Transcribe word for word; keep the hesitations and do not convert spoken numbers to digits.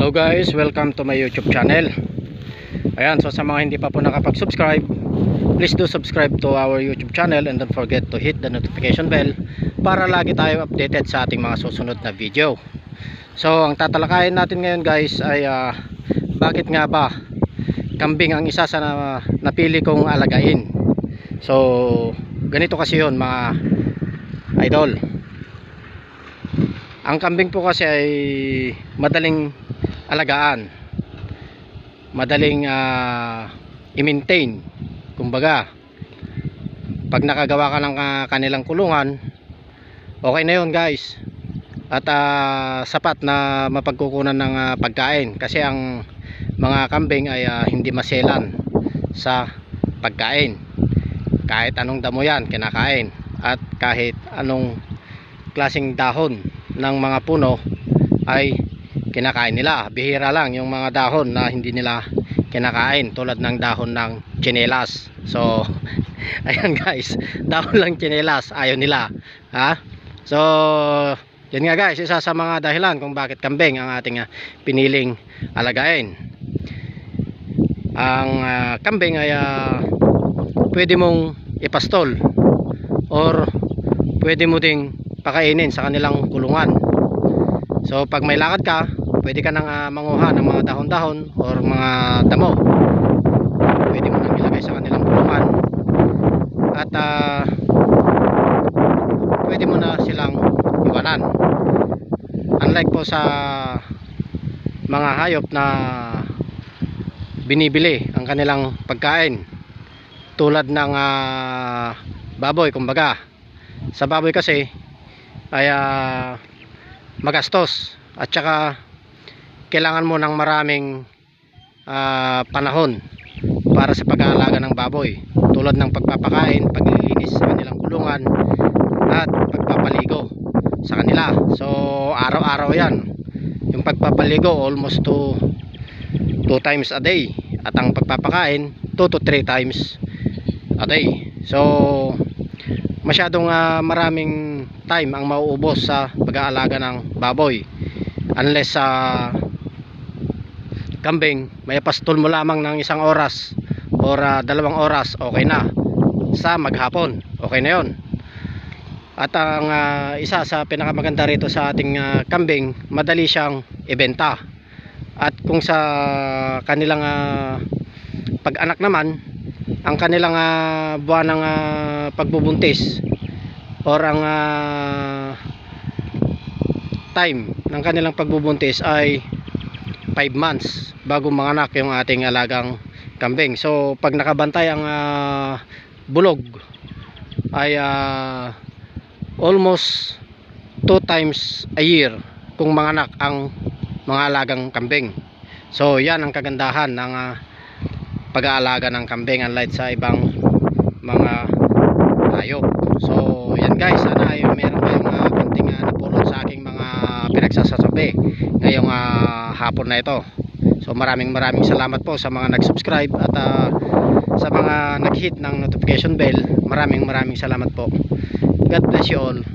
Hello guys, welcome to my YouTube channel. Ayan, so sa mga hindi pa po nakapag-subscribe, please do subscribe to our YouTube channel and don't forget to hit the notification bell para lagi tayo updated sa ating mga susunod na video. So ang tatalakayin natin ngayon guys ay uh, bakit nga ba kambing ang isa sa na, napili kong alagain. So ganito kasi yun mga idol. Ang kambing po kasi ay madaling alagaan, madaling uh, i-maintain. Kumbaga pag nakagawa ka ng uh, kanilang kulungan, okay na yun guys. At uh, sapat na mapagkukunan ng uh, pagkain, kasi ang mga kambing ay uh, hindi maselan sa pagkain. Kahit anong damo yan kinakain, at kahit anong klaseng dahon ng mga puno ay kinakain nila. Bihira lang yung mga dahon na hindi nila kinakain, tulad ng dahon ng tsinelas. So ayan guys, dahon lang tsinelas ayaw nila, ha? So yan nga guys, isa sa mga dahilan kung bakit kambing ang ating uh, piniling alagain. Ang uh, kambing ay uh, pwede mong ipastol or pwede mo ding pakainin sa kanilang kulungan. So pag may lakad ka, pwede ka nang uh, manguha ng mga dahon-dahon or mga damo, pwede mo nang ilagay sa kanilang kulungan, at uh, pwede mo na silang iwanan. Unlike po sa mga hayop na binibili ang kanilang pagkain, tulad ng uh, baboy. Kumbaga sa baboy kasi ay uh, magastos, at saka kailangan mo ng maraming uh, panahon para sa pag-aalaga ng baboy, tulad ng pagpapakain, paglilinis sa kanilang kulungan, at pagpapaligo sa kanila. So araw-araw yan yung pagpapaligo, almost to two times a day, at ang pagpapakain two to three times a day. So masyadong uh, maraming time ang mauubos sa pag-aalaga ng baboy, unless sa uh, kambing may pastol mo lamang ng isang oras or uh, dalawang oras, okay na. Sa maghapon, okay na yon. At ang uh, isa sa pinakamaganda rito sa ating uh, kambing, madali siyang ibenta. At kung sa kanilang uh, pag-anak naman, ang kanilang uh, buwan ng uh, pagbubuntis or ang uh, time ng kanilang pagbubuntis ay five months bago manganak yung ating alagang kambing. So pag nakabantay ang uh, bulog ay uh, almost two times a year kung manganak ang mga alagang kambing. So yan ang kagandahan ng uh, pag-aalaga ng kambing, unlike sa ibang mga hayop. So yan guys, sana ay meron kayong uh, konting uh, napulot sa aking mga pinagsasasabi ngayong uh, hapon na ito. So maraming maraming salamat po sa mga nag-subscribe at uh, sa mga nag-hit ng notification bell. Maraming maraming salamat po. God bless you all.